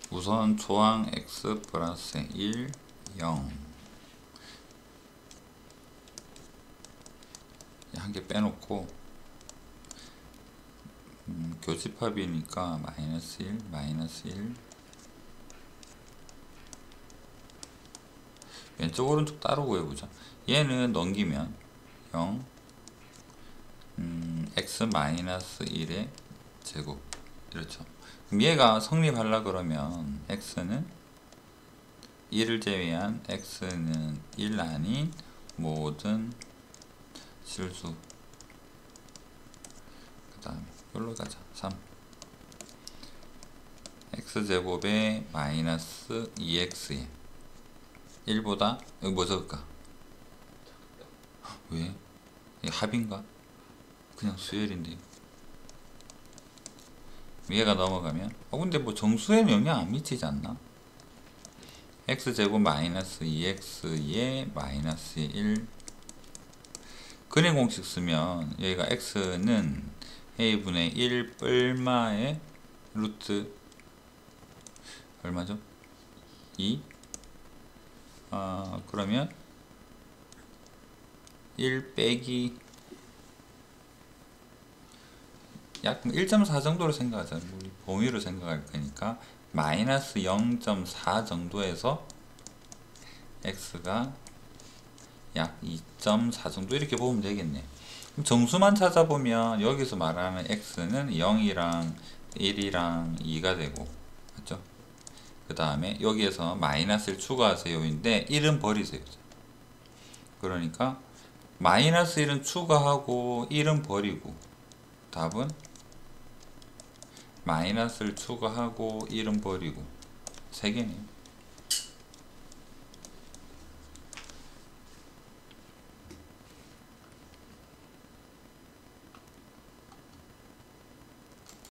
우선 조항 x 플러스 1, 0 한 개 빼놓고 교집합이니까 마이너스 1, 마이너스 1 왼쪽 오른쪽 따로 구해보자. 얘는 넘기면 0 x 마이너스 1의 제곱 이렇죠. 그럼 얘가 성립하려 그러면 x는 1을 제외한 x는 1 아닌 모든 실수. 그 다음에 여기로 가자. 3 x제곱에 마이너스 2x에 1보다 여기 뭐 적을까? 왜? 이게 합인가? 그냥 수열인데 얘가 넘어가면 근데 뭐 정수에는 영향 안 미치지 않나? x제곱 마이너스 2x에 마이너스 1 근해 공식 쓰면 여기가 x는 a분의 1 뿔마의 루트 얼마죠? 2 그러면 1 빼기 약 1.4 정도로 생각하자. 우리 범위로 생각할 거니까 마이너스 0.4 정도에서 x가 약 2.4 정도 이렇게 보면 되겠네. 그럼 정수만 찾아보면 여기서 말하는 x는 0이랑 1이랑 2가 되고 맞죠? 그 다음에 여기에서 마이너스를 추가하세요인데 1은 버리세요. 그러니까 마이너스 1은 추가하고 1은 버리고 답은 마이너스를 추가하고 1은 버리고 3개네요.